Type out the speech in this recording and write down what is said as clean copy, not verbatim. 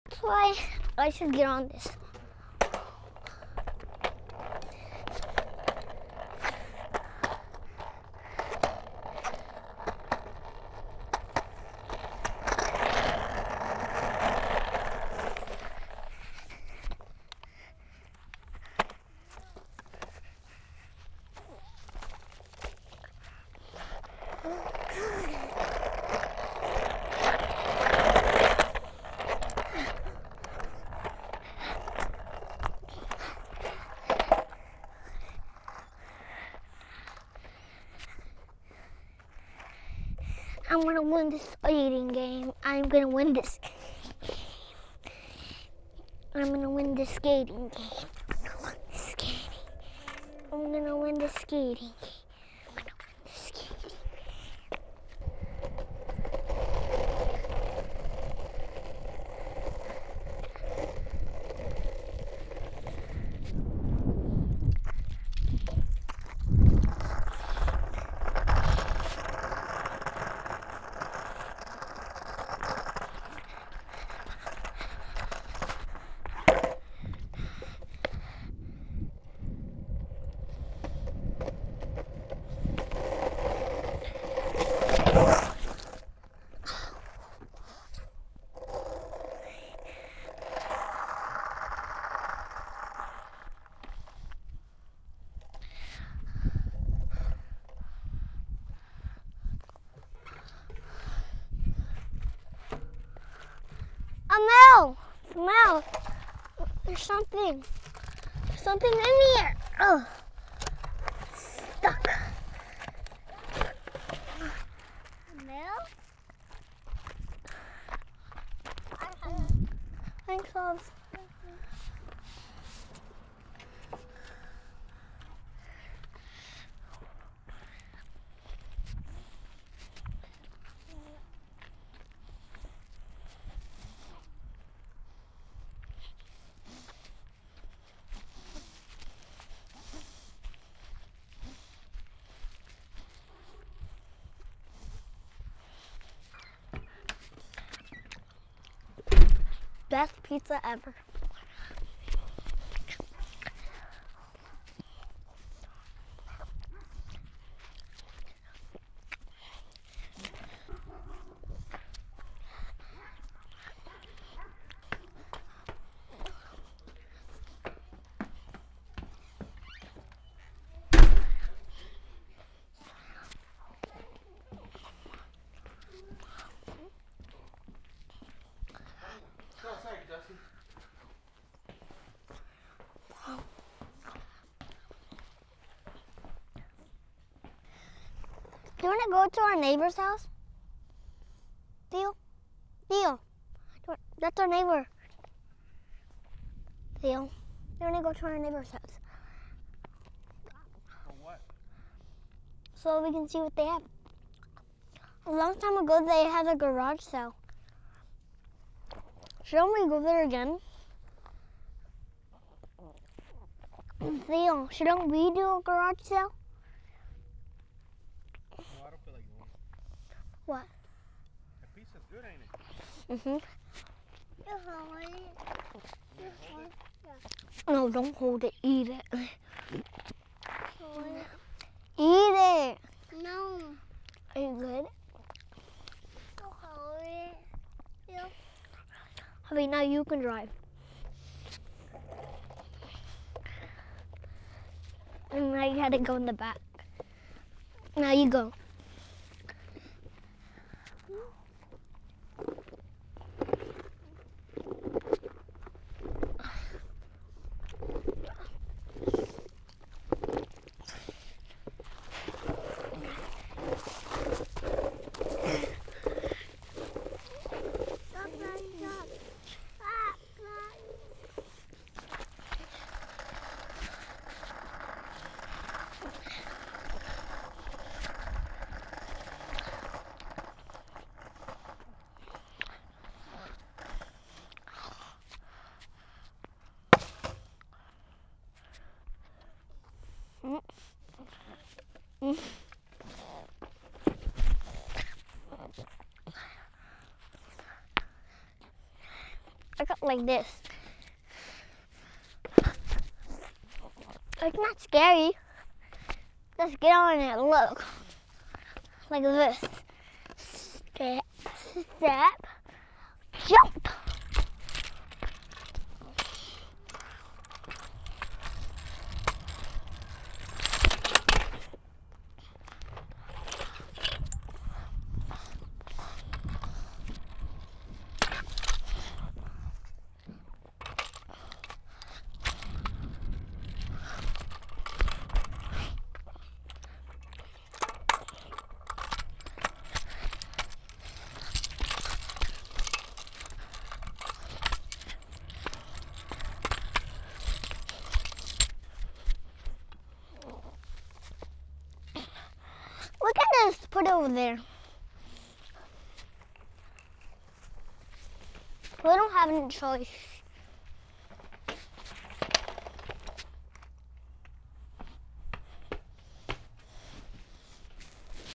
That's why I should get on this. I'm gonna win this skating game. I'm gonna win this. I'm gonna win this skating game. I'm gonna win this skating. I'm gonna win this skating. Mel, there's something in here. Oh, stuck. Mel? Thanks, Hobbs. Best pizza ever. Do you want to go to our neighbor's house? Theo? That's our neighbor. Theo, do you want to go to our neighbor's house? For what? So we can see what they have. A long time ago, they had a garage sale. Shouldn't we go there again? Theo, shouldn't we do a garage sale? No, I don't feel like going. What? That pizza's good, ain't it? Mm-hmm. You hold it? No, don't hold it. Eat it. Hold it. Eat it. No. Are you good? You hold it. You. Okay, now you can drive. And now you had to go in the back. Now you go. I got like this. It's not scary. Let's get on it. Look. Like this. Step, step, jump. Look at this. Put it over there. We don't have any choice.